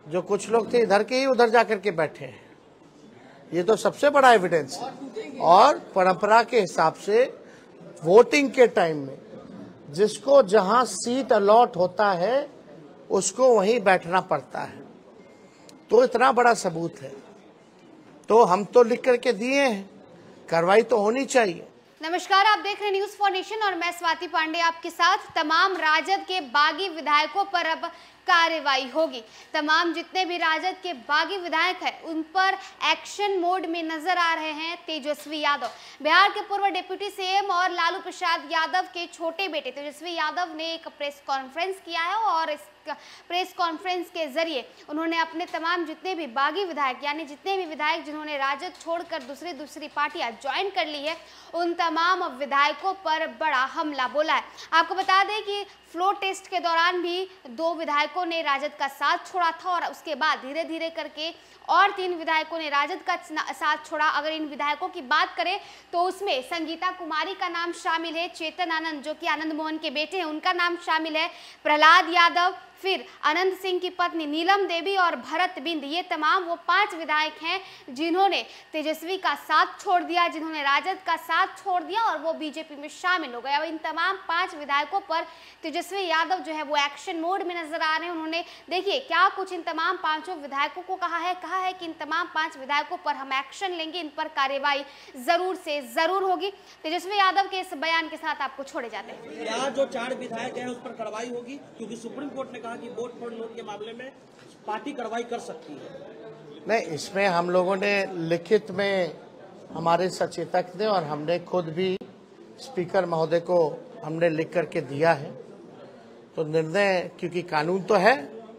जो कुछ लोग थे इधर के ही उधर जाकर के बैठे हैं। ये तो सबसे बड़ा एविडेंस है। और परंपरा के हिसाब से वोटिंग के टाइम में जिसको जहां सीट अलॉट होता है उसको वहीं बैठना पड़ता है। तो इतना बड़ा सबूत है, तो हम तो लिख करके दिए हैं, कार्रवाई तो होनी चाहिए। नमस्कार, आप देख रहे हैं न्यूज़ फॉर नेशन और मैं स्वाति पांडे आपके साथ। तमाम राजद के बागी विधायकों पर अब कार्रवाई होगी। तमाम जितने भी राजद के बागी विधायक हैं उन पर एक्शन मोड में नजर आ रहे हैं तेजस्वी यादव। बिहार के पूर्व डिप्टी सीएम और लालू प्रसाद यादव के छोटे बेटे तेजस्वी यादव ने एक प्रेस कॉन्फ्रेंस किया है और इस प्रेस कॉन्फ्रेंस के जरिए उन्होंने अपने तमाम जितने भी बागी विधायक यानी जितने भी विधायक जिन्होंने राजद छोड़कर दूसरी पार्टियां ज्वाइन कर ली है उन तमाम विधायकों पर बड़ा हमला बोला है। आपको बता दें कि फ्लोर टेस्ट के दौरान भी 2 विधायकों ने राजद का साथ छोड़ा था और उसके बाद धीरे धीरे करके और 3 विधायकों ने राजद का साथ छोड़ा। अगर इन विधायकों की बात करें तो उसमें संगीता कुमारी का नाम शामिल है, चेतन आनंद जो कि आनंद मोहन के बेटे हैं उनका नाम शामिल है, प्रहलाद यादव, फिर अनंत सिंह की पत्नी नीलम देवी और भरत बिंद। ये तमाम वो 5 विधायक हैं जिन्होंने तेजस्वी का साथ छोड़ दिया, जिन्होंने राजद का साथ छोड़ दिया और वो बीजेपी में शामिल हो गए। अब इन तमाम 5 विधायकों पर तेजस्वी यादव जो है वो एक्शन मोड में नजर आ रहे हैं। उन्होंने देखिए क्या कुछ इन तमाम 5 विधायकों को कहा है कि इन तमाम 5 विधायकों पर हम एक्शन लेंगे, इन पर कार्रवाई जरूर से जरूर होगी। तेजस्वी यादव के इस बयान के साथ आपको छोड़े जाते हैं। क्या जो 4 विधायक हैं उस पर कार्रवाई होगी, क्योंकि सुप्रीम कोर्ट ने कहा कि वोट फॉर नोट के मामले में पार्टी कार्रवाई कर सकती है। नहीं, इसमें हम लोगों ने लिखित में हमारे सचेतक ने और हमने खुद भी स्पीकर महोदय को हमने लिख करके दिया है। तो निर्णय, क्योंकि कानून तो है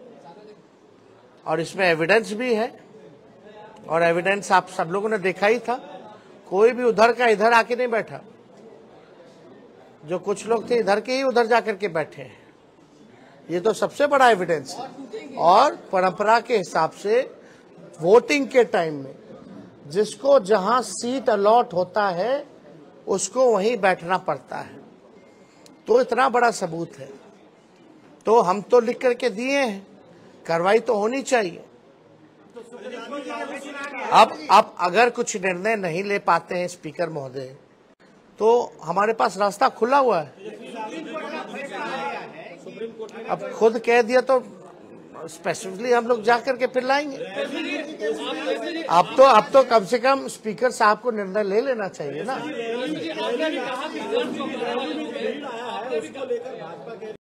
और इसमें एविडेंस भी है और एविडेंस आप सब लोगों ने देखा ही था। कोई भी उधर का इधर आके नहीं बैठा, जो कुछ लोग थे इधर के ही उधर जाकर के बैठे हैं। ये तो सबसे बड़ा एविडेंस है। और परंपरा के हिसाब से वोटिंग के टाइम में जिसको जहां सीट अलॉट होता है उसको वहीं बैठना पड़ता है। तो इतना बड़ा सबूत है, तो हम तो लिख करके दिए हैं, कार्रवाई तो होनी चाहिए। अब अगर कुछ निर्णय नहीं ले पाते हैं स्पीकर महोदय तो हमारे पास रास्ता खुला हुआ है। अब खुद कह दिया तो स्पेसिफिकली हम लोग जाकर के फिर लाएंगे। अब तो कम से कम स्पीकर साहब को निर्णय ले लेना चाहिए ना।